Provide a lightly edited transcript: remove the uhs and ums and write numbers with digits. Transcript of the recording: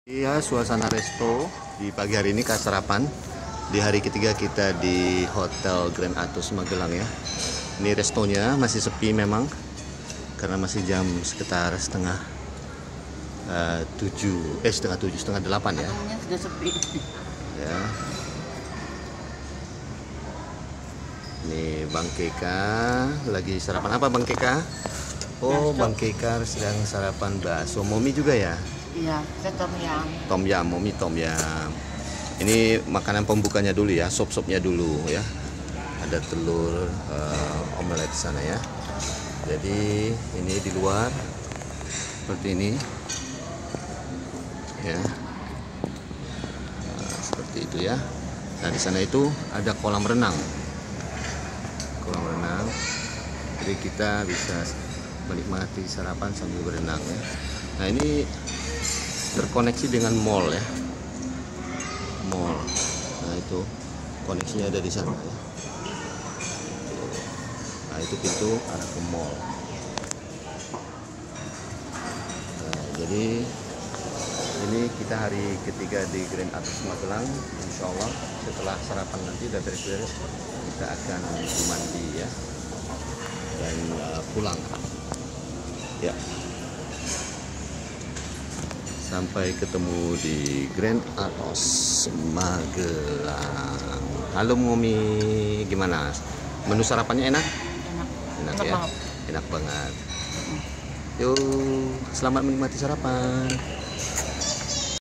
Iya, suasana resto di pagi hari ini sarapan di hari ketiga kita di Hotel Grand Atos Magelang ya. Ini restonya masih sepi memang karena masih jam sekitar setengah 8 ya. Sudah sepi. Ya. Ini Bang Keka lagi sarapan apa Bang Keka? Oh, Bang Keka sedang sarapan bakso. Momi juga ya? Iya, saya tom yum. Tom yum, Momi tom yum. Ini makanan pembukanya dulu ya, sop-sopnya dulu ya. Ada telur omelet di sana ya. Jadi ini di luar seperti ini ya. Nah, seperti itu ya. Nah di sana itu ada kolam renang. Kolam renang. Jadi kita bisa menikmati sarapan sambil berenang ya. Nah ini terkoneksi dengan mall ya, mall. Nah itu koneksinya ada di sana ya. Nah itu pintu arah ke mall. Nah, jadi ini kita hari ketiga di Grand Atos Magelang. Insya Allah setelah sarapan nanti udah beres-beres kita akan mandi ya dan pulang ya. Sampai ketemu di Grand Atos Magelang. Halo Momi, gimana? Menu sarapannya enak? Enak ya? Banget. Enak banget. Yuk, selamat menikmati sarapan.